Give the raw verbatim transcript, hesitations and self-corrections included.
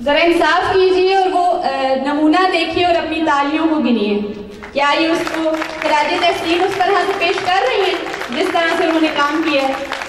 ذرا انصاف کیجیے اور وہ نمونہ دیکھیے اور اپنی تالیوں کو گنیے. کیا یہ اس کو خراج تحسین اس طرح سے پیش کر رہی ہیں جس طرح سے انہوں نے کام کیا ہے؟